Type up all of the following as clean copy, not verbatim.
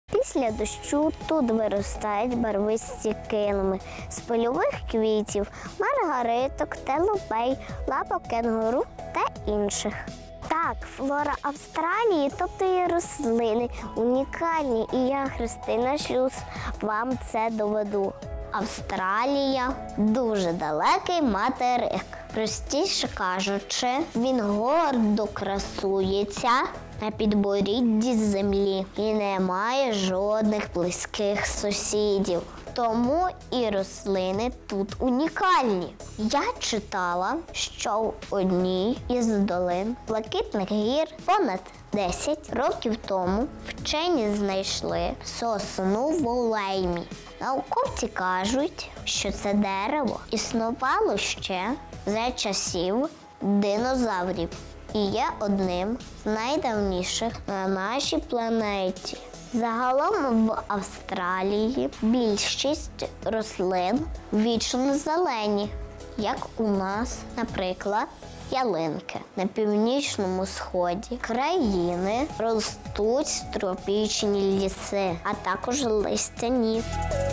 Після дощу тут виростають барвисті килими з польових квітів, маргариток, телопей, лапок кенгуру та інших. Так, флора Австралії, тобто її рослини, унікальні, і я, Христина Шлюз, вам це доведу. Австралія – дуже далекий материк. Простіше кажучи, він гордо красується на підборідді землі і не має жодних близьких сусідів. Тому і рослини тут унікальні. Я читала, що в одній із долин Блакитних гір понад 10 років тому вчені знайшли сосну в Олеймі. Науковці кажуть, що це дерево існувало ще за часів динозаврів і є одним з найдавніших на нашій планеті. Загалом в Австралії більшість рослин вічно зелені, як у нас, наприклад, ялинки. На північному сході країни ростуть тропічні ліси, а також листяні.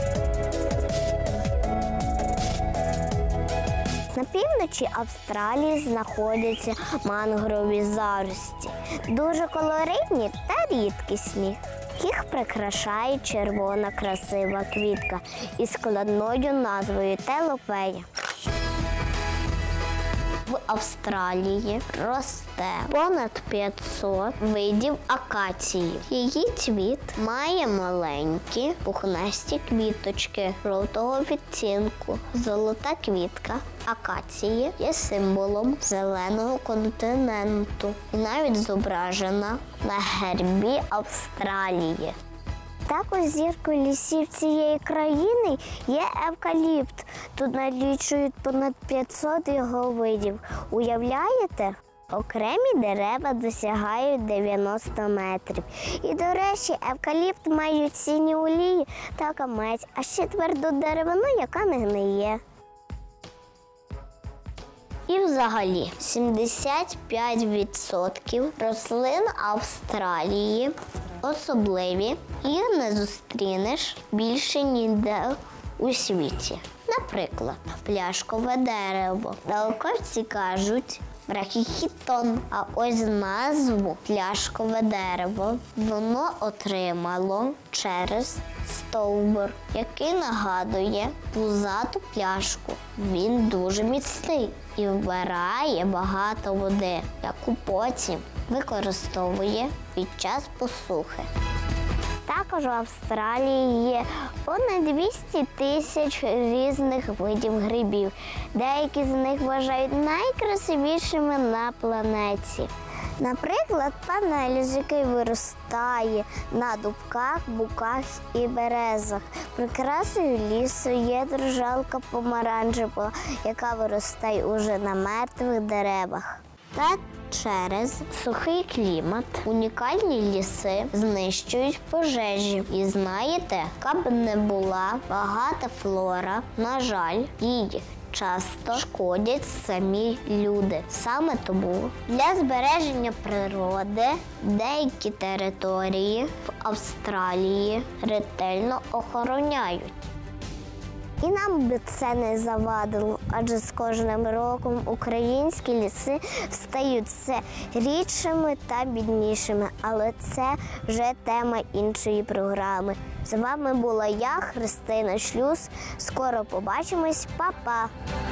На півночі Австралії знаходяться мангрові зарості, дуже колоритні та рідкісні. Їх прикрашає червона красива квітка із складною назвою телопея. В Австралії росте понад 500 видів акації. Її цвіт має маленькі пухнасті квіточки жовтого відтінку. Золота квітка акації є символом зеленого континенту і навіть зображена на гербі Австралії. Також зіркою лісів цієї країни є евкаліпт. Тут налічують понад 500 його видів. Уявляєте? Окремі дерева досягають 90 метрів. І, до речі, евкаліпт має цінні олії та камець, а ще тверду деревину, яка не гниє. І взагалі 75% рослин Австралії особливі, їх не зустрінеш більше ніде у світі. Наприклад, пляшкове дерево. Науковці кажуть брахіхітон, а ось назву пляшкове дерево воно отримало через стовбур, який нагадує пузату пляшку. Він дуже міцний і вбирає багато води, яку потім використовує під час посухи. Також в Австралії є понад 200 тисяч різних видів грибів. Деякі з них вважають найкрасивішими на планеті. Наприклад, панель, який виростає на дубках, буках і березах. Прикрасою лісу є дрожжалка помаранчева, яка виростає уже на мертвих деревах. Та через сухий клімат унікальні ліси знищують пожежі. І знаєте, яка б не була багата флора, на жаль, їй часто шкодять самі люди. Саме тому для збереження природи деякі території в Австралії ретельно охороняють. І нам би це не завадило, адже з кожним роком українські ліси стають все рідшими та біднішими. Але це вже тема іншої програми. З вами була я, Христина Шлюз. Скоро побачимось. Па-па!